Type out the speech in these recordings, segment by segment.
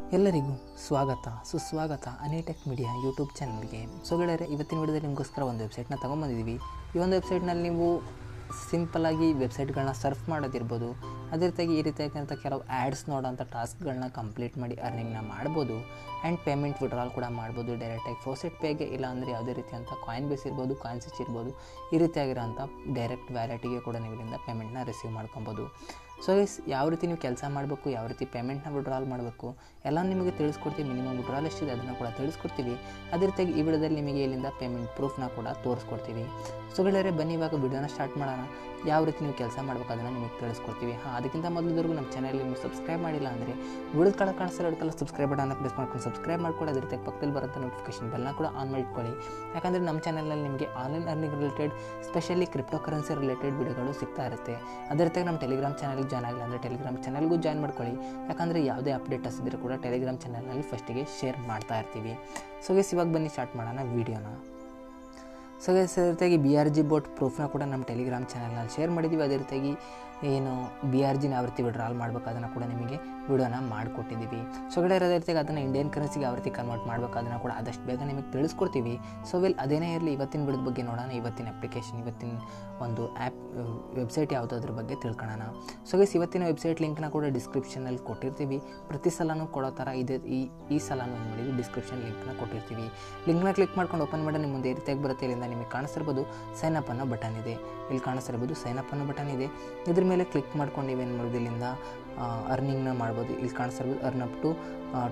ಎಲ್ಲರಿಗೂ ಸ್ವಾಗತ ಸುಸ್ವಾಗತ ಅನಿಟೆಕ್ ಮೀಡಿಯಾ ಯೂಟ್ಯೂಬ್ ಚಾನಲ್ಗೆ. ಸೊ ಗೆಳೆಯರೆ, ಇವತ್ತಿನ ವಿಡಿಯೋದಲ್ಲಿ ನಿಮಗೋಸ್ಕರ ಒಂದು ವೆಬ್ಸೈಟ್ನ ತೊಗೊಂಬಂದಿದ್ದೀವಿ. ಈ ಒಂದು ವೆಬ್ಸೈಟ್ನಲ್ಲಿ ನೀವು ಸಿಂಪಲಾಗಿ ವೆಬ್ಸೈಟ್ಗಳನ್ನ ಸರ್ಫ್ ಮಾಡೋದಿರ್ಬೋದು, ಅದೇ ರೀತಿಯಾಗಿ ಈ ರೀತಿಯಾಗಿಂಥ ಕೆಲವು ಆ್ಯಡ್ಸ್ ನೋಡೋಂಥ ಟಾಸ್ಕ್ಗಳನ್ನ ಕಂಪ್ಲೀಟ್ ಮಾಡಿ ಅರ್ನಿಂಗ್ನ ಮಾಡ್ಬೋದು. ಆ್ಯಂಡ್ ಪೇಮೆಂಟ್ ವಿಡ್ರಾಲ್ ಕೂಡ ಮಾಡ್ಬೋದು ಡೈರೆಕ್ಟಾಗಿ ಫೋಸೆಟ್ ಪೇಗೆ, ಇಲ್ಲ ಅಂದರೆ ಯಾವುದೇ ರೀತಿಯಂಥ ಕಾಯಿನ್ ಬೇಸ್ ಇರ್ಬೋದು, ಕಾಯಿನ್ ಸ್ವಿಚ್ ಇರ್ಬೋದು, ಈ ರೀತಿಯಾಗಿರೋಂಥ ಡೈರೆಕ್ಟ್ ವ್ಯಾಲೆಟಿಗೆ ಕೂಡ ನೀವು ಇಲ್ಲಿಂದ ಪೇಮೆಂಟ್ನ ರಿಸೀವ್ ಮಾಡ್ಕೊಬೋದು. ಸೊ ಯಾವ ರೀತಿ ನೀವು ಕೆಲಸ ಮಾಡಬೇಕು, ಯಾವ ರೀತಿ ಪೇಮೆಂಟ್ನ ವಿಡ್ರಾಲ್ ಮಾಡಬೇಕು ಎಲ್ಲ ನಿಮಗೆ ತಿಳಿಸ್ಕೊಡ್ತೀವಿ. ಮಿನಿಮಮ್ ವಿಡ್ರಾಲ್ ಎಷ್ಟಿದೆ ಅದನ್ನು ಕೂಡ ತಿಳಿಸ್ಕೊಡ್ತೀವಿ. ಅದೇ ರೀತಿಯಾಗಿ ಈ ವಿಡಿಯೋದಲ್ಲಿ ನಿಮಗೆ ಇಲ್ಲಿಂದ ಪೇಮೆಂಟ್ ಪ್ರೂಫ್ನ ಕೂಡ ತೋರಿಸ್ಕೊಡ್ತೀವಿ. ಸೊ ಗೆಳೆಯರೆ, ಬನ್ನಿ ಇವಾಗ ವಿಡಿಯೋನ ಸ್ಟಾರ್ಟ್ ಮಾಡೋಣ. ಯಾವ ರೀತಿ ನೀವು ಕೆಲಸ ಮಾಡಬೇಕು ಅದನ್ನು ನಿಮಗೆ ತಿಳಿಸ್ಕೊಡ್ತೀವಿ. ಅದಕ್ಕಿಂತ ಮೊದಲಿದ್ದವರೆಗೂ ನಮ್ಮ ಚಾನಲ್ಗೆ ನೀವು ಸಬ್ಸ್ಕ್ರೈಬ್ ಮಾಡಿಲ್ಲ ಅಂದರೆ ವಿಡಿಯೋದ ಕಡೆ ಕಾಣಿಸ್ತಿರೋದಕ್ಕೆಲ್ಲ ಸಬ್ಸ್ಕ್ರೈಬ್ ಬಟನ್ನ ಪ್ರೆಸ್ ಮಾಡ್ಕೊಂಡು ಸಬ್ಸ್ಕ್ರೈಬ್ ಮಾಡ್ಕೊಳ್ಳಿ. ಅದೇ ರೀತಿಯಾಗಿ ಪಕ್ಕದಲ್ಲಿ ಬರೋಂಥ ನೋಟಿಫಿಕೇಶನ್ ಬೆಲ್ನ ಕೂಡ ಆನ್ ಮಾಡಿಟ್ಕೊಳ್ಳಿ. ಯಾಕಂದರೆ ನಮ್ಮ ಚಾನಲ್ನಲ್ಲಿ ನಿಮಗೆ online earning related, specially crypto currency related ವಿಡಿಯೋಗಳು ಸಿಗ್ತಾ ಇರುತ್ತೆ. ಅದೇ ರೀತಿಯಾಗಿ ನಮ್ಮ ಟೆಲಿಗ್ರಾಮ್ ಚಾನಲ್ಗೆ ಜಾಯ್ನ್ ಆಗಿಲ್ಲ ಅಂದರೆ ಟೆಲಿಗ್ರಾಮ್ ಚಾನಲ್ಗೂ ಜಾಯ್ನ್ ಮಾಡ್ಕೊಳ್ಳಿ. ಯಾಕಂದರೆ ಯಾವುದೇ ಅಪ್ಡೇಟ್ಸ್ ಇದ್ದರೂ ಕೂಡ ಟೆಲಿಗ್ರಾಮ್ ಚಾನಲ್ನಲ್ಲಿ ಫಸ್ಟಿಗೆ ಶೇರ್ ಮಾಡ್ತಾ ಇರ್ತೀವಿ. ಸೊ ಗೈಸ್, ಇವಾಗ ಬನ್ನಿ ಸ್ಟಾರ್ಟ್ ಮಾಡೋಣ ವೀಡಿಯೋನ. ಸೊ ಗೈಸ್, ಅದೇ ರೀತಿಯಾಗಿ BRG ಬೋಟ್ ಪ್ರೂಫ್ನ ಕೂಡ ನಮ್ಮ ಟೆಲಿಗ್ರಾಮ್ ಚಾನಲ್ನಲ್ಲಿ ಶೇರ್ ಮಾಡಿದ್ದೀವಿ. ಅದೇ ರೀತಿಯಾಗಿ ಏನು BRG ಯಾವ ರೀತಿ ವಿಡ್ರಾಲ್ ಮಾಡಬೇಕು ಅದನ್ನು ಕೂಡ ನಿಮಗೆ ವಿಡಿಯೋನ ಮಾಡಿಕೊಟ್ಟಿದ್ದೀವಿ. ಸೊ ಗೆಳೆಯರೆ, ಅದೇ ರೀತಿಯಾಗಿ ಅದನ್ನು ಇಂಡಿಯನ್ ಕರೆನ್ಸಿಗೆ ಯಾವ ರೀತಿ ಕನ್ವರ್ಟ್ ಮಾಡಬೇಕು ಅದನ್ನು ಕೂಡ ಆದಷ್ಟು ಬೇಗ ನಿಮಗೆ ತಿಳಿಸ್ಕೊಡ್ತೀವಿ. ಸೊ ಅದೇನೇ ಇರಲಿ, ಇವತ್ತಿನ ವಿಡಿಯೋದ ಬಗ್ಗೆ ನೋಡೋಣ. ಇವತ್ತಿನ ಅಪ್ಲಿಕೇಶನ್, ಇವತ್ತಿನ ಒಂದು ಆ್ಯಪ್ ವೆಬ್ಸೈಟ್ ಯಾವುದಾದ್ರ ಬಗ್ಗೆ ತಿಳ್ಕೊಳ್ಳೋಣ. ಸೊ ಗೈಸ್, ಇವತ್ತಿನ ವೆಬ್ಸೈಟ್ ಲಿಂಕ್ನ ಕೂಡ ಡಿಸ್ಕ್ರಿಪ್ಷನಲ್ಲಿ ಕೊಟ್ಟಿರ್ತೀವಿ. ಪ್ರತಿ ಸಲನೂ ಕೊಡೋ ಥರ ಇದೆ. ಈ ಸಲನೂ ಏನು ಮಾಡಿದ್ವಿ, ಡಿಸ್ಕ್ರಿಪ್ಷನ್ ಲಿಂಕ್ನ ಕೊಟ್ಟಿರ್ತೀವಿ. ಲಿಂಕ್ನ ಕ್ಲಿಕ್ ಮಾಡ್ಕೊಂಡು ಓಪನ್ ಮಾಡಿ ನಿಮ್ಮ ಮುಂದೆ ಈ ರೀತಿಯಾಗಿ ಬರುತ್ತೆ. ಇಲ್ಲಿಂದ ನಿಮಗೆ ಕಾಣಿಸ್ತಿರ್ಬೋದು ಸೈನ್ ಅಪ್ ಅನ್ನೋ ಬಟನ್ ಇದೆ. ಇಲ್ಲಿ ಕಾಣಿಸ್ತಿರ್ಬೋದು ಸೈನ್ ಅಪ್ ಅನ್ನೋ ಬಟನ್ ಇದೆ. ಇದ್ರ ಮೇಲೆ ಕ್ಲಿಕ್ ಮಾಡ್ಕೊಂಡು ನೀವೇನು ಮಾಡೋದು, ಇಲ್ಲಿಂದ ಅರ್ನಿಂಗ್ನ ಮಾಡ್ಬೋದು. ಇಲ್ಲಿ ಕಾಣಿಸ್ತಿರ್ಬೋದು earn up to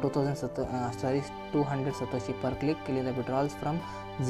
200 satoshi per click. ಇಲ್ಲಿಂದ ವಿಡ್ರಾಲ್ಸ್ ಫ್ರಮ್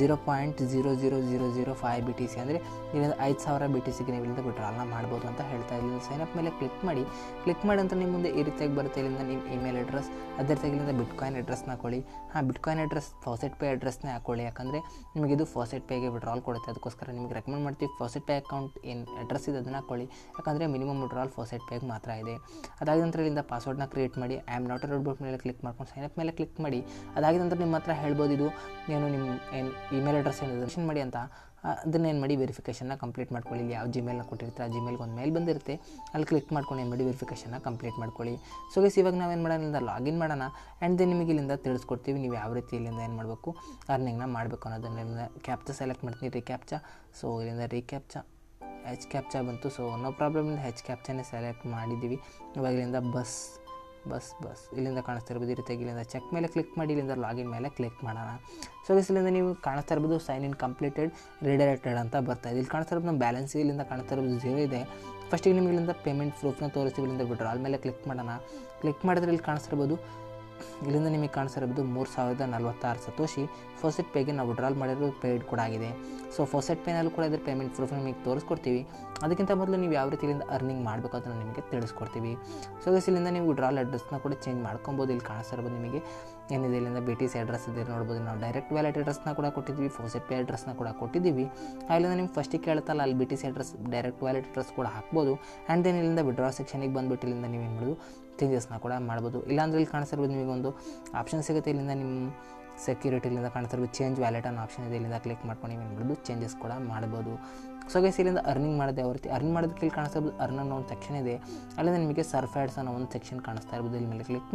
0.00005 BTC ಅಂದರೆ ಇಲ್ಲಿಂದ 5000 BTCಗೆ ನೀವು ಇಲ್ಲಿಂದ ವಿಡ್ರಾಲ್ನ ಮಾಡ್ಬೋದು ಅಂತ ಹೇಳ್ತಾ ಇಲ್ಲಿಂದ ಸೈನ್ ಅಪ್ ಮೇಲೆ ಕ್ಲಿಕ್ ಮಾಡಿ ಅಂತ ನಿಮ್ಮ ಮುಂದೆ ಈ ರೀತಿಯಾಗಿ ಬರುತ್ತೆ. ಇಲ್ಲಿಂದ ನಿಮ್ಮ ಇಮೇಲ್ ಅಡ್ರೆಸ್, ಅದೇ ರೀತಿಯಾಗಿ ಇಲ್ಲಿಂದ ಬಿಟ್ಕಾಯಿನ್ ಅಡ್ರೆಸ್ನ ಹಾಕೊಳ್ಳಿ. ಬಿಟ್ಕಾಯಿನ್ ಅಡ್ರೆಸ್ ಫಾಸೆಟ್ ಪೇ ಅಡ್ರೆಸ್ನೇ ಹಾಕೊಳ್ಳಿ. ಯಾಕಂದರೆ ನಿಮಗಿದು ಫಾಸೆಟ್ ಪೇಗೆ ವಿಡ್ರಾಲ್ ಕೊಡುತ್ತೆ. ಅದಕ್ಕೋಸ್ಕರ ನಿಮಗೆ ರೆಕಮೆಂಡ್ ಮಾಡ್ತೀವಿ ಫಾಸೆಟ್ ಪೇ ಅಕೌಂಟ್ ಏನು ಅಡ್ರೆಸ್ ಇದೆ ಅದನ್ನು ಹಾಕೊಳ್ಳಿ. ಯಾಕಂದರೆ ಮಿನಿಮಮ್ ವಿಡ್ರಾಲ್ ಫಾಸೆಟ್ ಪೇಗೆ ಮಾತ್ರ ಇದೆ. ಅದಾದ ನಂತರ ಇಲ್ಲಿಂದ ಪಾಸ್ವರ್ಡ್ನ ಕ್ರಿಯೇಟ್ ಮಾಡಿ I am not a robot ಮೇಲೆ ಕ್ಲಿಕ್ ಮಾಡ್ಕೊಂಡು ಸೈನ್ ಅಪ್ ಮೇಲೆ ಕ್ಲಿಕ್ ಮಾಡಿ. ಅದಾದ ನಂತರ ನಿಮ್ಮ ಹತ್ರ ಹೇಳ್ಬೋದು ಇದು ಏನು ನಿಮ್ಮ ಏನು ಇಮೇಲ್ ಅಡ್ರೆಸ್ ಏನು ಮೆನ್ಷನ್ ಮಾಡಿ ಅಂತ. ಅದನ್ನೇನು ಮಾಡಿ ವೆರಿಫಿಕೇಷನ್ನ ಕಂಪ್ಲೀಟ್ ಮಾಡ್ಕೊಳ್ಳಿ. ಇಲ್ಲಿ ಯಾವ ಜಿಮೇಲ್ನ ಕೊಟ್ಟಿರ್ತೀರ ಆ ಜಿಮೇಲ್ಗೆ ಒಂದು ಮೇಲ್ ಬಂದಿರುತ್ತೆ, ಅಲ್ಲಿ ಕ್ಲಿಕ್ ಮಾಡ್ಕೊಂಡು ಏನು ಮಾಡಿ ವೆರಿಫಿಕೇಷನ್ನ ಕಂಪ್ಲೀಟ್ ಮಾಡ್ಕೊಳ್ಳಿ. ಸೊ ಗೈಸ್, ಇವಾಗ ನಾವೇನು ಮಾಡೋಣ, ಇಲ್ಲಿಂದ ಲಾಗಿನ್ ಮಾಡೋಣ. ಆ್ಯಂಡ್ ದೆನ್ ನಿಮಗೆ ಇಲ್ಲಿಂದ ತಿಳಿಸ್ಕೊಡ್ತೀವಿ ನೀವು ಯಾವ ರೀತಿ ಇಲ್ಲಿಂದ ಏನು ಮಾಡಬೇಕು, ಅರ್ನಿಂಗ್ನ ಮಾಡಬೇಕು ಅನ್ನೋದನ್ನ. ಕ್ಯಾಪ್ಚಾ ಸೆಲೆಕ್ಟ್ ಮಾಡ್ತೀನಿ, ರೀಕ್ಯಾಪ್ಚಾ. ಸೊ ಇಲ್ಲಿಂದ ರೀಕ್ಯಾಪ್ಚಾ ಕ್ಯಾಪ್ಚಾ ಬಂತು. ಸೊ ನೋ ಪ್ರಾಬ್ಲಮ್, ಇಲ್ಲಿಂದ ಕ್ಯಾಪ್ಚಾನೇ ಸೆಲೆಕ್ಟ್ ಮಾಡಿದ್ದೀವಿ. ಇವಾಗ ಇಲ್ಲಿಂದ ಬಸ್ ಇಲ್ಲಿಂದ ಕಾಣಿಸ್ತಾ ಇರ್ಬೋದು. ಈ ರೀತಿಯಾಗಿ ಇಲ್ಲಿಂದ ಚೆಕ್ ಮೇಲೆ ಕ್ಲಿಕ್ ಮಾಡಿ ಇಲ್ಲಿಂದ ಲಾಗಿನ್ ಮೇಲೆ ಕ್ಲಿಕ್ ಮಾಡೋಣ. ಸೊ ಇಲ್ಲಿಂದ ನೀವು ಕಾಣಿಸ್ತಾ ಇರ್ಬೋದು ಸೈನ್ ಇನ್ ಕಂಪ್ಲೀಟೆಡ್ ರಿಡೈರೆಕ್ಟೆಡ್ ಅಂತ ಬರ್ತಾ ಇದೆ. ಇಲ್ಲಿ ಕಾಣಿಸ್ತಾ ಇರೋದು ನಮ್ಮ ಬ್ಯಾಲೆನ್ಸ್ ಇಲ್ಲಿಂದ ಕಾಣಿಸ್ತಾ ಇರೋದು 0 ಇದೆ. ಫಸ್ಟಿಗೆ ನಿಮಗೆ ಇಲ್ಲಿಂದ ಪೇಮೆಂಟ್ ಪ್ರೂಫ್ನ ತೋರಿಸ್ತೀವಿ. ಇಲ್ಲಿಂದ ವಿಡ್ರಾಲ್ ಮೇಲೆ ಕ್ಲಿಕ್ ಮಾಡೋಣ. ಕ್ಲಿಕ್ ಮಾಡಿದ್ರೆ ಇಲ್ಲಿ ಕಾಣಿಸ್ತಿರ್ಬೋದು ಇಲ್ಲಿಂದ ನಿಮಗೆ ಕಾಣಿಸ್ತಿರ್ಬೋದು 3046 ಸತೋಶಿ ಫಾಸೆಟ್ ಪೇಗೆ ನಾವು ವಿಡ್ರಾಲ್ ಮಾಡಿರೋ ಪೇಯ್ಡ್ ಕೂಡ ಆಗಿದೆ. ಸೊ ಫಾಸೆಟ್ ಪೇನಲ್ಲೂ ಕೂಡ ಇದ್ರ ಪೇಮೆಂಟ್ ಪ್ರೂಫ್ ನಿಮಗೆ ತೋರಿಸ್ಕೊಡ್ತೀವಿ. ಅದಕ್ಕಿಂತ ಮೊದಲು ನೀವು ಯಾವ ರೀತಿ ಇಲ್ಲಿಂದ ಅರ್ನಿಂಗ್ ಮಾಡಬೇಕು ಅದನ್ನು ನಿಮಗೆ ತಿಳಿಸ್ಕೊಡ್ತೀವಿ. ಸೊ ಇಲ್ಲಿಂದ ನೀವು ವಿಡ್ರಾಲ್ ಅಡ್ರೆಸ್ನ ಕೂಡ ಚೇಂಜ್ ಮಾಡ್ಕೊಬೋದು. ಇಲ್ಲಿ ಕಾಣಿಸ್ತಿರ್ಬೋದು ನಿಮಗೆ ಏನಿದೆ ಇಲ್ಲಿಂದ BTC ಅಡ್ರೆಸ್ ಇದೆ ನೋಡ್ಬೋದು. ನಾವು ಡೈರೆಕ್ಟ್ ವ್ಯಾಲೆಟ್ ಅಡ್ರೆಸ್ನ ಕೂಡ ಕೊಟ್ಟಿದ್ವಿ, ಫಾಸೆಟ್ ಪೇ ಅಡ್ರೆಸ್ನ ಕೂಡ ಕೊಟ್ಟಿದ್ದೀವಿ. ಅಲ್ಲಿಂದ ನಿಮ್ಗೆ ಫಸ್ಟಿಗೆ ಕೇಳುತ್ತಲ್ಲ ಅಲ್ಲಿ BTC address, direct wallet address ಕೂಡ ಹಾಕ್ಬೋದು. ಆ್ಯಂಡ್ ದೆನ್ ಇಲ್ಲಿಂದ ವಿಡ್ರಾ ಸೆಕ್ಷನಿಗೆ ಬಂದುಬಿಟ್ಟು ಇಲ್ಲಿಂದ ನೀವೇನು ಮಾಡೋದು, ಚೇಂಜಸ್ನ ಕೂಡ ಮಾಡ್ಬೋದು. ಇಲ್ಲಾಂದರೆ ಇಲ್ಲಿ ಕಾಣಿಸ್ತಿರ್ಬೋದು ನಿಮಗೊಂದು ಆಪ್ಷನ್ ಸಿಗುತ್ತೆ. ಇಲ್ಲಿಂದ ನಿಮ್ಮ ಸೆಕ್ಯೂರಿಟಿಲಿಂದ ಕಾಣಿಸ್ತಿರ್ಬೋದು ಚೇಂಜ್ ವ್ಯಾಲೆಟ್ ಅನ್ನೋ ಆಪ್ಷನ್ ಇದೆ. ಇಲ್ಲಿಂದ ಕ್ಲಿಕ್ ಮಾಡ್ಕೊಂಡು ನೀವೇನು ಮಾಡೋದು, ಚೇಂಜಸ್ ಕೂಡ ಮಾಡ್ಬೋದು. ಸೊ ಗೈಸ್, ಇಲ್ಲಿಂದ ಅರ್ನಿಂಗ್ ಮಾಡೋದು ಯಾವ ರೀತಿ ಅರ್ನ್ ಮಾಡೋದಕ್ಕೆ ಇಲ್ಲಿ ಕಾಣಿಸ್ತಿರ್ಬೋದು ಅರ್ನ್ ಅನ್ನೋ ಒಂದು ಸೆಕ್ಷನ್ ಇದೆ. ಅಲ್ಲಿಂದ ನಿಮಗೆ ಸರ್ಫ್ ಆ್ಯಡ್ಸ್ ಅನ್ನೋ ಒಂದು ಸೆಕ್ಷನ್ ಕಾಣಿಸ್ತಾ ಇರ್ಬೋದು. ಇಲ್ಲಿ ಮೇಲೆ ಕ್ಲಿಕ್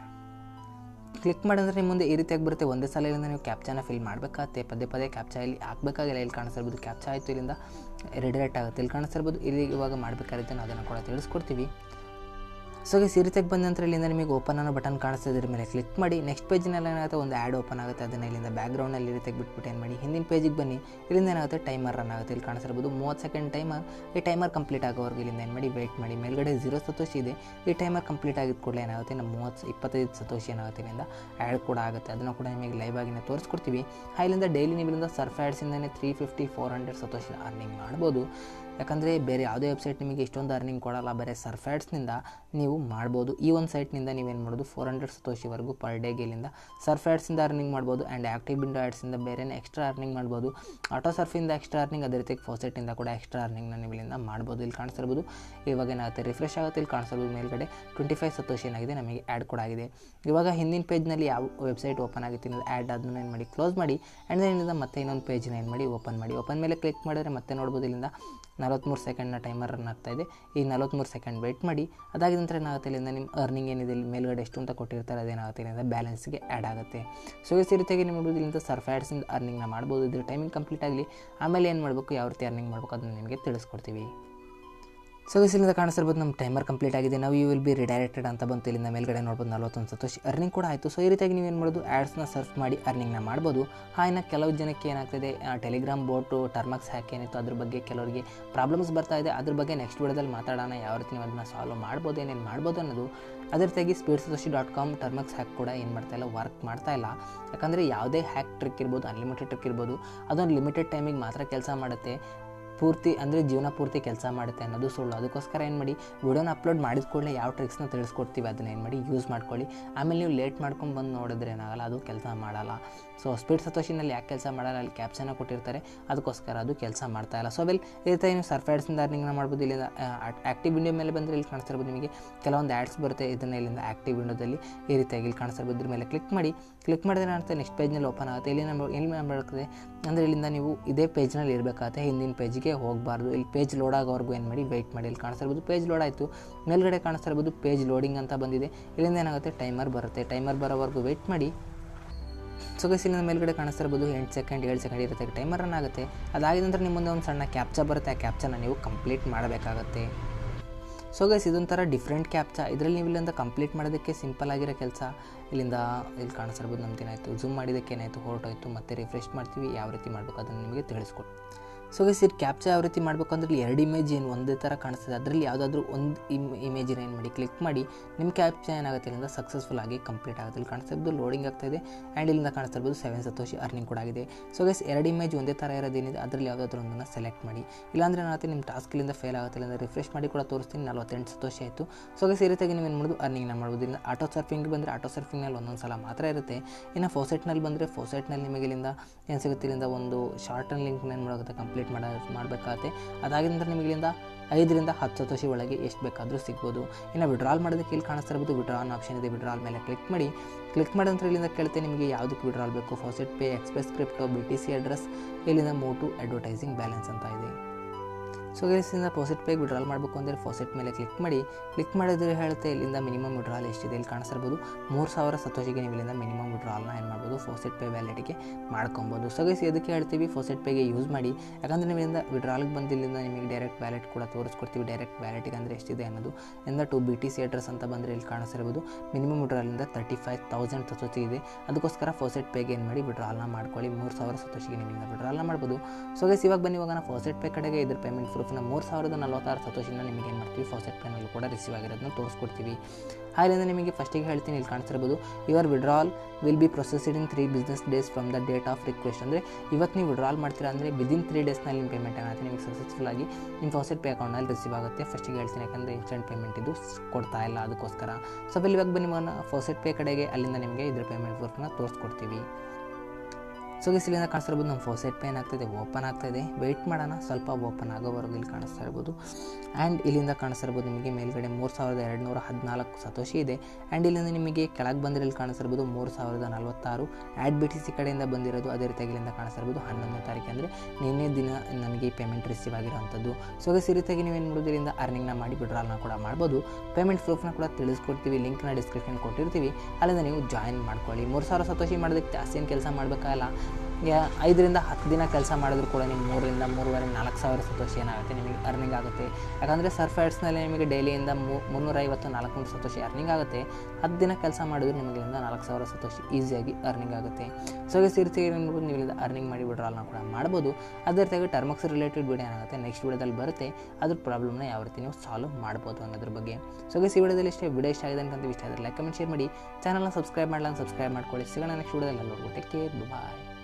ಮಾಡಿದ್ರೆ ನಿಮ್ಮ ಮುಂದೆ ಈ ರೀತಿಯಾಗಿ ಬರುತ್ತೆ. ಒಂದೇ ಸಲ ಇಲ್ಲಿಂದ ನೀವು ಕ್ಯಾಪ್ಚಾನ ಫಿಲ್ ಮಾಡಬೇಕಾಗುತ್ತೆ. ಪದೇ ಕ್ಯಾಪ್ಚಾ ಇಲ್ಲಿ ಹಾಕಬೇಕಾಗಿಲ್ಲ. ಇಲ್ಲಿ ಕಾಣಿಸ್ತಿರ್ಬೋದು ಕ್ಯಾಪ್ಚಾ ಆಯಿತು, ಇಲ್ಲಿಂದ ರಿಡೈರೆಕ್ಟ್ ಆಗುತ್ತೆ. ಇಲ್ಲಿ ಕಾಣಿಸ್ತಿರ್ಬೋದು ಇಲ್ಲಿ ಇವಾಗ ಮಾಡಬೇಕಾಗುತ್ತೆ, ನಾವು ಅದನ್ನು ಕೂಡ ತಿಳಿಸ್ಕೊಡ್ತೀವಿ. ಸೊ ಗೈಸ್, ಈ ರೀತಿಯಾಗಿ ಬಂದ ನಂತರ ಇಲ್ಲಿಂದ ನಿಮಗೆ ಓಪನ್ ಅನ್ನೋ ಬಟನ್ ಕಾಣಿಸ್ತಾ ಇದ್ರ ಮೇಲೆ ಕ್ಲಿಕ್ ಮಾಡಿ ನೆಕ್ಸ್ಟ್ ಪೇಜಿನಲ್ಲಿ ಏನಾಗುತ್ತೆ ಒಂದು ಆ್ಯಡ್ ಓಪನ್ ಆಗುತ್ತೆ. ಅದನ್ನು ಇಲ್ಲಿಂದ ಬ್ಯಾಕ್ಗ್ರೌಂಡಲ್ಲಿ ಈ ರೀತಿಯಾಗಿ ಬಿಟ್ಬಿಟ್ಟು ಏನು ಮಾಡಿ ಹಿಂದಿನ ಪೇಜಿಗೆ ಬನ್ನಿ. ಇಲ್ಲಿಂದ ಏನಾಗುತ್ತೆ ಟೈಮರ್ ರನ್ ಆಗುತ್ತೆ. ಇಲ್ಲಿ ಕಾಣಿಸ್ತಿರ್ಬೋದು 30 ಸೆಕೆಂಡ್ ಟೈಮರ್. ಈ ಟೈಮರ್ ಕಂಪ್ಲೀಟ್ ಆಗೋವರೆಗೂ ಇಲ್ಲಿಂದ ಏನು ಮಾಡಿ ವೆಯ್ಟ್ ಮಾಡಿ. ಮೇಲ್ಗಡೆ 0 ಸತೋಶಿ ಇದೆ. ಈ ಟೈಮರ್ ಕಂಪ್ಲೀಟ್ ಆಗಿದ್ದ ಕೂಡಲೇ ಏನಾಗುತ್ತೆ ನಮ್ಮ 25 ಸತೋಶಿ ಏನಾಗುತ್ತೆ ಇಲ್ಲಿಂದ ಆ್ಯಡ್ ಕೂಡ ಆಗುತ್ತೆ. ಅದನ್ನು ಕೂಡ ನಿಮಗೆ ಲೈವ್ ಆಗಿನ ತೋರಿಸ್ಕೊಡ್ತೀವಿ. ಇಲ್ಲಿಂದ ಡೈಲಿ ನೀವು ಇಲ್ಲಿಂದ ಸರ್ಫ್ ಆ್ಯಡ್ಸಿಂದನೇ 350-400 ಸತೋಶಿ ಅರ್ನಿಂಗ್ ಮಾಡ್ಬೋದು. ಯಾಕಂದರೆ ಬೇರೆ ಯಾವುದೇ ವೆಬ್ಸೈಟ್ ನಿಮಗೆ ಇಷ್ಟೊಂದು ಅರ್ನಿಂಗ್ ಕೊಡೋಲ್ಲ, ಬರೀ ಸರ್ಫ್ ಆ್ಯಡ್ಸ್ನಿಂದ ನೀವು ಮಾಡ್ಬೋದು. ಈ ಒಂದು ಸೈಟ್ನಿಂದ ನೀವೇನು ಮಾಡೋದು 400 ಸತೋಶಿವರೆಗೂ ಪರ್ ಡೇಗೆ ಇಲ್ಲಿಂದ ಸರ್ಫ್ ಆ್ಯಡ್ಸಿಂದ ಅರ್ನಿಂಗ್ ಮಾಡ್ಬೋದು. ಆ್ಯಂಡ್ ಆ್ಯಕ್ಟಿವ್ ವಿಂಡೋ ಆ್ಯಡ್ಸಿಂದ ಬೇರೆನೇ ಎಕ್ಸ್ಟ್ರಾ ಅರ್ನಿಂಗ್ ಮಾಡ್ಬೋದು. ಆಟೋ ಸರ್ಫಿಂದ ಎಕ್ಸ್ಟ್ರಾ ಅರ್ನಿಂಗ್, ಅದೇ ರೀತಿ ಫಾಸೆಟ್ಟಿಂದ ಕೂಡ ಎಕ್ಸ್ಟ್ರಾ ಅರ್ನಿಂಗ್ನ ನೀವು ಇಲ್ಲಿಂದ ಮಾಡ್ಬೋದು. ಇಲ್ಲಿ ಕಾಣಿಸ್ತಿರ್ಬೋದು ಇವಾಗ ಏನಾಗುತ್ತೆ ರಿಫ್ರೆಶ್ ಆಗುತ್ತೆ. ಇಲ್ಲಿ ಕಾಣಿಸ್ತಿರ್ಬೋದು ಮೇಲ್ಗಡೆ 25 ಸತೋಶಿ ಏನಾಗಿದೆ ನಮಗೆ ಆ್ಯಡ್ ಕೂಡ ಆಗಿದೆ. ಇವಾಗ ಹಿಂದಿನ ಪೇಜ್ನಲ್ಲಿ ಯಾವ ವೆಬ್ಸೈಟ್ ಓಪನ್ ಆಗುತ್ತೆ ಅನ್ನೋದು ಆ್ಯಡ್ ಅದನ್ನು ಏನು ಮಾಡಿ ಕ್ಲೋಸ್ ಮಾಡಿ. ಆ್ಯಂಡ್ ಇಲ್ಲಿಂದ ಮತ್ತೆ ಇನ್ನೊಂದು ಪೇಜ್ನ ಏನು ಮಾಡಿ ಓಪನ್ ಮಾಡಿ. ಓಪನ್ ಮೇಲೆ ಕ್ಲಿಕ್ ಮಾಡಿದ್ರೆ ಮತ್ತೆ ನೋಡ್ಬೋದು ಇಲ್ಲಿಂದ 43 ಸೆಕೆಂಡ್ನ ಟೈಮರ್ ರನ್ ಆಗ್ತಾಯಿದೆ. ಈ 43 ಸೆಕೆಂಡ್ ವೆಯ್ಟ್ ಮಾಡಿ. ಅದಾಗಿದ ನಂತರ ಏನಾಗುತ್ತೆ ಇಲ್ಲಿಂದ ನಿಮ್ಮ ಅರ್ನಿಂಗ್ ಏನಿದೆ ಇಲ್ಲಿ ಮೇಲ್ಗಡೆ ಎಷ್ಟು ಅಂತ ಕೊಟ್ಟಿರ್ತಾರೆ ಅದೇನಾಗುತ್ತೆ ಇಲ್ಲಿಂದ ಬ್ಯಾಲೆನ್ಸ್ಗೆ ಆ್ಯಡ್ ಆಗುತ್ತೆ. ಸೊ ಈ ರೀತಿಯಾಗಿ ನೀವು ನೋಡೋದು ಇಲ್ಲಿಂದ ಸರ್ಫ್ ಆ್ಯಡ್ಸಿಂದ ಅರ್ನಿಂಗ್ನ ಮಾಡ್ಬೋದು. ಇದ್ರ ಟೈಮಿಂಗ್ ಕಂಪ್ಲೀಟ್ ಆಗಲಿ, ಆಮೇಲೆ ಏನು ಮಾಡಬೇಕು, ಯಾವ ರೀತಿ ಅರ್ನಿಂಗ್ ಮಾಡಬೇಕು ಅದನ್ನು ನಿಮಗೆ ತಿಳಿಸ್ಕೊಡ್ತೀವಿ. ಸೊ ಇಲ್ಲಿಂದ ಕಾಣಿಸ್ತಿರ್ಬೋದು ನಮ್ಮ ಟೈಮರ್ ಕಂಪ್ಲೀಟ್ ಆಗಿದೆ. ನಾವು ಯು ವಿಲ್ ಬಿ ರಿಡೈರೆಕ್ಟೆಡ್ ಅಂತ ಬಂತು. ಇಲ್ಲಿಂದ ಮೇಲ್ಗಡೆ ನೋಡ್ಬೋದು 41 ಸತೋಶಿ ಅರ್ನಿಂಗ್ ಕೂಡ ಆಯಿತು. ಸೊ ಈ ರೀತಿಯಾಗಿ ನೀವೇನು ಮಾಡೋದು, ಆ್ಯಡ್ಸ್ನ ಸರ್ಫ್ ಮಾಡಿ ಅರ್ನಿಂಗ್ನ ಮಾಡ್ಬೋದು. ಇನ್ನು ಕೆಲವು ಜನಕ್ಕೆ ಏನಾಗ್ತಿದೆ, ಟೆಲಿಗ್ರಾಮ್ ಬೋಟು ಟರ್ಮಕ್ಸ್ ಹ್ಯಾಕ್ ಏನಿತ್ತು ಅದ್ರ ಬಗ್ಗೆ ಕೆಲವರಿಗೆ ಪ್ರಾಬ್ಲಮ್ಸ್ ಬರ್ತಾ ಇದೆ. ಅದ್ರ ಬಗ್ಗೆ ನೆಕ್ಸ್ಟ್ ವಿಡಿಯೋದಲ್ಲಿ ಮಾತಾಡೋಣ, ಯಾವ ರೀತಿ ನೀವು ಅದನ್ನ ಸಾಲ್ವ್ ಮಾಡ್ಬೋದು, ಏನೇನು ಮಾಡ್ಬೋದು ಅನ್ನೋದು. ಅದೇ ರೀತಿಯಾಗಿ speedsatoshi.com ಟರ್ಮಕ್ಸ್ ಹ್ಯಾಕ್ ಕೂಡ ಏನು ಮಾಡ್ತಾಯಿಲ್ಲ, ವರ್ಕ್ ಮಾಡ್ತಾಯಿಲ್ಲ. ಯಾಕಂದರೆ ಯಾವುದೇ ಹ್ಯಾಕ್ ಟ್ರಿಕ್ ಇರ್ಬೋದು, ಅನ್ಲಿಮಿಟೆಡ್ ಟ್ರಿಕ್ ಇರ್ಬೋದು, ಅದೊಂದು ಲಿಮಿಟೆಡ್ ಟೈಮಿಗೆ ಮಾತ್ರ ಕೆಲಸ ಮಾಡುತ್ತೆ, ಪೂರ್ತಿ ಅಂದರೆ ಜೀವನ ಪೂರ್ತಿ ಕೆಲಸ ಮಾಡುತ್ತೆ ಅನ್ನೋದು ಸುಳ್ಳು. ಅದಕ್ಕೋಸ್ಕರ ಏನು ಮಾಡಿ, ವಿಡಿಯೋನ ಅಪ್ಲೋಡ್ ಮಾಡಿದ ಕೂಡಲೇ ಯಾವ ಟ್ರಿಕ್ಸ್ನ ತಿಳಿಸ್ಕೊಡ್ತೀವಿ ಅದನ್ನ ಏನು ಮಾಡಿ ಯೂಸ್ ಮಾಡ್ಕೊಳ್ಳಿ. ಆಮೇಲೆ ನೀವು ಲೇಟ್ ಮಾಡ್ಕೊಂಡು ಬಂದು ನೋಡಿದ್ರೆ ಏನಾಗಲ್ಲ, ಅದು ಕೆಲಸ ಮಾಡಲ್ಲ. ಸೊ ಸ್ಪೀಡ್ ಸತೋಶಿನಲ್ಲಿ ಯಾಕೆ ಕೆಲಸ ಮಾಡಲ್ಲ, ಅಲ್ಲಿ ಕ್ಯಾಪ್ಷನ್ನ ಕೊಟ್ಟಿರ್ತಾರೆ, ಅದಕ್ಕೋಸ್ಕರ ಅದು ಕೆಲಸ ಮಾಡ್ತಾಯಿಲ್ಲ. ಸೊ ವೆಲ್ ಈ ರೀತಿ ನೀವು ಸರ್ಫ್ ಆ್ಯಡ್ಸಿಂದ ಅರ್ನಿಂಗ್ನ ಮಾಡ್ಬೋದು. ಇಲ್ಲಿಂದ ಆ್ಯಕ್ಟಿವ್ ವಿಂಡೋ ಮೇಲೆ ಬಂದರೆ ಇಲ್ಲಿ ಕಾಣಿಸ್ತಿರ್ಬೋದು ನಿಮಗೆ ಕೆಲವೊಂದು ಆ್ಯಡ್ಸ್ ಬರುತ್ತೆ. ಇದನ್ನು ಇಲ್ಲಿಂದ ಆ್ಯಕ್ಟಿವ್ ವಿಂಡೋದಲ್ಲಿ ಈ ರೀತಿಯಾಗಿ ಇಲ್ಲಿ ಕಾಣಿಸ್ತಿರ್ಬೋದು. ಇದ್ರ ಮೇಲೆ ಕ್ಲಿಕ್ ಮಾಡಿದ್ರೆ ಏನಾಗುತ್ತೆ, ನೆಕ್ಸ್ಟ್ ಪೇಜ್ನಲ್ಲಿ ಓಪನ್ ಆಗುತ್ತೆ. ಇಲ್ಲಿ ಬರ್ತದೆ ಅಂದರೆ ಇಲ್ಲಿಂದ ನೀವು ಇದೇ ಪೇಜ್ನಲ್ಲಿ ಇರಬೇಕಾಗುತ್ತೆ, ಹಿಂದಿನ ಪೇಜ್ಗೆ ಹೋಗಬಾರ್ದು. ಇಲ್ಲಿ ಪೇಜ್ ಲೋಡ್ ಆಗೋವರೆಗೂ ಏನು ಮಾಡಿ ವೆಯ್ಟ್ ಮಾಡಿ. ಇಲ್ಲಿ ಕಾಣಿಸ್ತಿರ್ಬೋದು ಪೇಜ್ ಲೋಡ್ ಆಯಿತು, ಮೇಲ್ಗಡೆ ಕಾಣಿಸ್ತಿರ್ಬೋದು ಪೇಜ್ ಲೋಡಿಂಗ್ ಅಂತ ಬಂದಿದೆ. ಇಲ್ಲಿಂದ ಏನಾಗುತ್ತೆ, ಟೈಮರ್ ಬರುತ್ತೆ, ಟೈಮರ್ ಬರೋವರೆಗೂ ವೆಯ್ಟ್ ಮಾಡಿ. ಸೊ ಗೈಸ್ ಇಲ್ಲಿಂದ ಮೇಲ್ಗಡೆ ಕಾಣಿಸ್ತಿರ್ಬೋದು 8 ಸೆಕೆಂಡ್ 7 ಸೆಕೆಂಡ್ ಇರುತ್ತೆ, ಟೈಮರ್ ರನ್ ಆಗುತ್ತೆ. ಅದಾಗಿದ ನಂತರ ನಿಮ್ಮ ಮುಂದೆ ಒಂದು ಸಣ್ಣ ಕ್ಯಾಪ್ಚಾ ಬರುತ್ತೆ, ಆ ಕ್ಯಾಪ್ಚಾನ ನೀವು ಕಂಪ್ಲೀಟ್ ಮಾಡಬೇಕಾಗತ್ತೆ. ಸೊ ಗೈಸ್ ಇದೊಂಥರ ಡಿಫ್ರೆಂಟ್ ಕ್ಯಾಪ್ಚಾ. ಇದರಲ್ಲಿ ನೀವು ಇಲ್ಲಿಂದ ಕಂಪ್ಲೀಟ್ ಮಾಡೋದಕ್ಕೆ ಸಿಂಪಲ್ ಆಗಿರೋ ಕೆಲಸ. ಇಲ್ಲಿ ಕಾಣಿಸ್ತಿರ್ಬೋದು ನಮ್ದೇನಾಯಿತು, ಝೂಮ್ ಮಾಡಿದ್ದಕ್ಕೆ ಏನಾಯಿತು, ಹೊರಟೋಯ್ತು. ಮತ್ತೆ ರಿಫ್ರೆಶ್ ಮಾಡ್ತೀವಿ, ಯಾವ ರೀತಿ ಮಾಡಬೇಕು ಅದನ್ನು ನಿಮಗೆ ತಿಳಿಸ್ಕೊಡಿ. ಸೊ ಗೈಸ್ ಇದು ಕ್ಯಾಪ್ಚಾ ಯಾವ ರೀತಿ ಮಾಡಬೇಕು ಅಂದರೆ, ಇಲ್ಲಿ 2 ಇಮೇಜ್ ಏನು ಒಂದೇ ಥರ ಕಾಣಿಸ್ತದೆ, ಅದರಲ್ಲಿ ಯಾವುದಾದ್ರೂ ಒಂದು ಇಮೇಜಿನ ಏನು ಮಾಡಿ ಕ್ಲಿಕ್ ಮಾಡಿ, ನಿಮ್ಮ ಕ್ಯಾಪ್ಚಾ ಏನಾಗುತ್ತೆ ಇಲ್ಲಿಂದ ಸಕ್ಸಸ್ಫುಲ್ ಆಗಿ ಕಂಪ್ಲೀಟ್ ಆಗುತ್ತೆ. ಇಲ್ಲಿ ಕಾಣಿಸ್ತಿರ್ಬೋದು ಲೋಡಿಂಗ್ ಆಗ್ತಾಯಿದೆ ಆ್ಯಂಡ್ ಇಲ್ಲಿಂದ ಕಾಣಿಸ್ತಿರ್ಬೋದು 7 ಸತೋಶಿ ಅರ್ನಿಂಗ್ ಕೂಡ ಆಗಿದೆ. ಸೊ ಗೈಸ್ 2 ಇಮೇಜ್ ಒಂದೇ ಥರ ಇರೋದೇನಿದೆ ಅದರಲ್ಲಿ ಯಾವುದಾದ್ರೂ ಒಂದನ್ನು ಸೆಲೆಕ್ಟ್ ಮಾಡಿ. ಇಲ್ಲಾಂದರೆ ಏನಾಗುತ್ತೆ ನಿಮ್ಮ ಟಾಸ್ಕ್ ಇಲ್ಲಿಂದ ಫೇಲ್ ಆಗುತ್ತೆ. ಇಲ್ಲಿಂದ ರಿಫ್ರೆಶ್ ಮಾಡಿ ಕೂಡ ತೋರಿಸ್ತೀನಿ, 48 ಸತೋಶಿ ಆಯಿತು. ಸೊ ಗೈಸ್ ಈ ರೀತಿಯಾಗಿ ನೀವು ಏನು ಮಾಡೋದು, ಅರ್ನಿಂಗ್ನ ಮಾಡ್ಬೋದು. ಇಲ್ಲಿಂದ ಆಟೋ ಸರ್ಫಿಂಗ್ ಬಂದರೆ ಆಟೋ ಸರ್ಫಿಂಗ್ನಲ್ಲಿ ಒಂದೊಂದು ಸಲ ಮಾತ್ರ ಇರುತ್ತೆ. ಇನ್ನು ಫೋಸೆಟ್ನಲ್ಲಿ ಬಂದರೆ ಫೋಸೆಟ್ನಲ್ಲಿ ನಿಮಗೆ ಇಲ್ಲಿಂದ ಏನು ಸಿಗುತ್ತೆ, ಇಲ್ಲಿಂದ ಒಂದು ಶಾರ್ಟ್ ಆ್ಯಂಡ್ ಲಿಂಕ್ನ ಏನು ಮಾಡೋಗುತ್ತೆ, ಕಂಪ್ಲೀಟ್ ಮಾಡಬೇಕಾಗುತ್ತೆ. ಅದಾಗಿದ ನಂತರ ನಿಮಗೆ ಇಲ್ಲಿಂದ 5 ರಿಂದ 10 ಸತೋಶಿ ಒಳಗೆ ಎಷ್ಟು ಬೇಕಾದರೂ ಸಿಗ್ಬೋದು. ಇನ್ನು ವಿಡ್ರಾಲ್ ಮಾಡೋದಕ್ಕೆ ಇಲ್ಲಿ ಕಾಣಿಸ್ತಿರ್ಬೋದು ವಿಡ್ರಾಲ್ ಆಪ್ಷನ್ ಇದೆ, ವಿಡ್ರಾಲ್ ಮೇಲೆ ಕ್ಲಿಕ್ ಮಾಡಿದ ನಂತರ ಇಲ್ಲಿಂದ ಕೇಳುತ್ತೆ ನಿಮಗೆ ಯಾವುದಕ್ಕೆ ವಿಡ್ರಾಲ್ ಬೇಕು, faucet pay, express crypto, BTC address, ಇಲ್ಲಿಂದ ಮೂವ್ ಟು ಅಡ್ವರ್ಟೈಸಿಂಗ್ ಬ್ಯಾಲೆನ್ಸ್ ಅಂತ ಇದೆ. ಸೊ ಗೈಸಿಂದ ಫಾಸೆಟ್ ಪೇಗೆ ವಿಡ್ರಾಲ್ ಮಾಡಬೇಕು ಅಂದರೆ ಫಾಸೆಟ್ ಮೇಲೆ ಕ್ಲಿಕ್ ಮಾಡಿದ್ರೆ ಹೇಳುತ್ತೆ ಇಲ್ಲಿಂದ ಮಿನಿಮಮ್ ವಿಡ್ರಾಲ್ ಎಷ್ಟಿದೆ. ಇಲ್ಲಿ ಕಾಣಿಸ್ತಿರ್ಬೋದು 3000 ಸತೋಶಿಗೆ ನೀವು ಇಲ್ಲಿಂದ ಮಿನಿಮಮ್ ವಿಡ್ರಾಲ್ನ ಏನು ಮಾಡ್ಬೋದು, ಫಾಸೆಟ್ ಪೇ ವ್ಯಾಲೆಟ್ಗೆ ಮಾಡ್ಕೊಬೋದು. ಸೊ ಗೈಸ್ ಇದಕ್ಕೆ ಹೇಳ್ತೀವಿ ಫಾಸೆಟ್ ಪೇಗೆ ಯೂಸ್ ಮಾಡಿ, ಯಾಕಂದರೆ ನೀವು ಇಲ್ಲಿಂದ ವಿಡ್ರಾಲ್ಗೆ ಬಂದು ಇಲ್ಲಿಂದ ನಿಮಗೆ ಡೈರೆಕ್ಟ್ ವ್ಯಾಲೆಟ್ ಕೂಡ ತೋರಿಸ್ಕೊಡ್ತೀವಿ. ಡೈರೆಕ್ಟ್ ವ್ಯಾಲೆಟಿಗೆ ಅಂದರೆ ಎಷ್ಟಿದೆ ಅನ್ನೋದು. ಇಂದ ಟು BTC ಅಡ್ರೆಸ್ ಅಂತ ಬಂದರೆ ಇಲ್ಲಿ ಕಾಣಿಸ್ತಿರ್ಬೋದು ಮಿನಿಮಮ್ ವಿಡ್ರಾಲಿಂದ 35,000 ಸತೋಶಿ ಇದೆ. ಅದಕ್ಕೋಸ್ಕರ ಫಾಸೆಟ್ ಪೇಗೆ ಏನು ಮಾಡಿ ವಿಡ್ರಾಲ್ನ ಮಾಡ್ಕೊಳ್ಳಿ. 3000 ಸತೋಶಿಗೆ ನೀವು ಇಲ್ಲಿಂದ ವಿಡ್ರಾಲ್ನ ಮಾಡ್ಬೋದು. ಸೊ ಗೈಸ್ ಇವಾಗ ಬನ್ನಿ ಇವಾಗ ಫಾಸೆಟ್ ಪೇ ಕಡೆಗೆ ಇದ್ರ ಪೇಮೆಂಟ್ ಪ್ರೂಫ್ನ 3046 ಸತೋಶಿನ ನಿಮಗೆ ಏನು ಮಾಡ್ತೀವಿ, ಫಾಸೆಟ್ ಪೇನಲ್ಲೂ ಕೂಡ ರಿಸೀವ್ ಆಗಿರೋದನ್ನ ತೋರಿಸ್ಕೊಡ್ತೀವಿ. ಹಾಗೆಂದರೆ ನಿಮಗೆ ಫಸ್ಟಿಗೆ ಹೇಳ್ತೀನಿ, ಇಲ್ಲಿ ಕಾಣಿಸ್ತಿರ್ಬೋದು your withdrawal will be processed in 3 business days from the date of request. ಅಂದರೆ ಇವತ್ತು ನೀವು ವಿಡ್ರಾಲ್ ಮಾಡ್ತೀರಾ ಅಂದರೆ ವಿದಿನ್ 3 ಡೇಸ್ನಲ್ಲಿ ನಿಮ್ಮ ಪೇಮೆಂಟ್ ಏನಾಗುತ್ತೆ ನಿಮಗೆ ಸಕ್ಸಸ್ಫುಲ್ ಆಗಿ ನಿಮ್ಮ ಫಾಸೆಟ್ ಪೇ ಅಕೌಂಟ್ನಲ್ಲಿ ರಿಸೀವ್ ಆಗುತ್ತೆ. ಫಸ್ಟಿಗೆ ಹೇಳ್ತೀನಿ ಯಾಕಂದರೆ ಇನ್ಸ್ಟೆಂಟ್ ಪೇಮೆಂಟ್ ಇದು ಕೊಡ್ತಾ ಇಲ್ಲ, ಅದಕ್ಕೋಸ್ಕರ. ಸೊ ಇವಾಗ ಬನ್ನಿ ಫಾಸೆಟ್ ಪೇ ಕಡೆಗೆ, ಅಲ್ಲಿಂದ ನಿಮಗೆ ಇದ್ರ ಪೇಮೆಂಟ್ ಪ್ರೂಫ್ನ ತೋರಿಸ್ಕೊಡ್ತೀವಿ. ಸೊ ಗೈಸ್ ಇಲ್ಲಿಂದ ಕಾಣಿಸ್ತಿರ್ಬೋದು ನಮ್ಮ ಫಾಸೆಟ್ ಪೇ ಏನಾಗ್ತಾಯಿದೆ, ಓಪನ್ ಆಗ್ತಾಯಿದೆ. ವೆಯ್ಟ್ ಮಾಡೋಣ, ಸ್ವಲ್ಪ ಓಪನ್ ಆಗೋವರೆಗೂ ಇಲ್ಲಿ ಕಾಣಿಸ್ತಾ ಇರ್ಬೋದು. ಆ್ಯಂಡ್ ಇಲ್ಲಿಂದ ಕಾಣಿಸ್ತಿರ್ಬೋದು ನಿಮಗೆ ಮೇಲ್ಗಡೆ 3214 ಸತೋಶಿ ಇದೆ. ಆ್ಯಂಡ್ ಇಲ್ಲಿಂದ ನಿಮಗೆ ಕೆಳಗೆ ಬಂದರೆ ಇಲ್ಲಿ ಕಾಣಿಸ್ತಿರ್ಬೋದು 3046 adBtc ಕಡೆಯಿಂದ ಬಂದಿರೋದು. ಅದೇ ರೀತಿಯಾಗಿ ಇಲ್ಲಿಂದ ಕಾಣಿಸ್ತಿರ್ಬೋದು 11ನೇ ತಾರೀಕು ಅಂದರೆ ನಿನ್ನೆ ದಿನ ನಮಗೆ ಈ ಪೇಮೆಂಟ್ ರಿಸೀವ್ ಆಗಿರೋವಂಥದ್ದು. ಸೊ ಗೈಸ್ ಈ ರೀತಿಯಾಗಿ ನೀವೇನು ಮಾಡೋದು, ಇಲ್ಲಿಂದ ಅರ್ನಿಂಗ್ನ ಮಾಡಿ ವಿಡ್ರಾಲ್ನ ಕೂಡ ಮಾಡ್ಬೋದು. ಪೇಮೆಂಟ್ ಪ್ರೂಫ್ನ ಕೂಡ ತಿಳಿಸ್ಕೊಡ್ತೀವಿ, ಲಿಂಕ್ನ ಡಿಸ್ಕ್ರಿಪ್ಷನ್ ಕೊಟ್ಟಿರ್ತೀವಿ, ಅಲ್ಲಿಂದ ನೀವು ಜಾಯಿನ್ ಮಾಡ್ಕೊಳ್ಳಿ. 3000 ಸತೋಶಿ ಮಾಡೋದಕ್ಕೆ ಜಾಸ್ತಿ ಏನು ಕೆಲಸ ಮಾಡಬೇಕಾಗಲ್ಲ. 5 ರಿಂದ 10 ದಿನ ಕೆಲಸ ಮಾಡಿದ್ರು ಕೂಡ ನಿಮ್ಮ 3 ರಿಂದ 3,500 ಸತೋಶಿ ಏನಾಗುತ್ತೆ ನಿಮಗೆ ಅರ್ನಿಂಗ್ ಆಗುತ್ತೆ. ಯಾಕಂದರೆ ಸರ್ಫ್ ಆ್ಯಡ್ಸ್ನಲ್ಲಿ ನಿಮಗೆ ಡೈಲಿಯಿಂದ 350-400 ಸತೋಶಿ ಅರ್ನಿಂಗ್ ಆಗುತ್ತೆ. 10 ದಿನ ಕೆಲಸ ಮಾಡಿದ್ರು ನಿಮಗೆ 4000 ಸತೋಶಿ ಈಸಿಯಾಗಿ ಅರ್ನಿಂಗ್ ಆಗುತ್ತೆ. ಸೊ ಈ ರೀತಿ ನೀವು ಇಲ್ಲಿಂದ ಅರ್ನಿಂಗ್ ಮಾಡಿ ವಿಡ್ರಾಲ್ನ ಕೂಡ ಮಾಡ್ಬೋದು. ಅದೇ ರೀತಿಯಾಗಿ ಟರ್ಮಕ್ಸ್ ರಿಲೇಟೆಡ್ ವಿಡಿಯೋ ಏನಾಗುತ್ತೆ ನೆಕ್ಸ್ಟ್ ವಿಡಿಯೋದಲ್ಲಿ ಬರುತ್ತೆ, ಅದ್ರ ಪ್ರಾಬ್ಲಮ್ನ ಯಾವ ರೀತಿ ನೀವು ಸಾಲ್ವ್ ಮಾಡ್ಬೋದು ಅನ್ನೋದ್ರ ಬಗ್ಗೆ. ಸೊ ಈ ವಿಡಿಯೋದಲ್ಲಿ ವಿಡಿಯೋ ಇಷ್ಟ ಆಗಿದೆ ಅಂತ ಇಷ್ಟ ಆದರೆ ಲೈಕ್ ಕಮೆಂಟ್ ಶೇರ್ ಮಾಡಿ, ಚಾನಲ್ನ ಸಬ್ಸ್ಕ್ರೈಬ್ ಮಾಡ್ಕೊಳ್ಳಿ. ಸಿಗೋಣ ನೆಕ್ಸ್ಟ್ ವಿಡಿಯೋದಲ್ಲಿ. ಟೇಕ್ ಕೇರ್, ಬಾಯ್.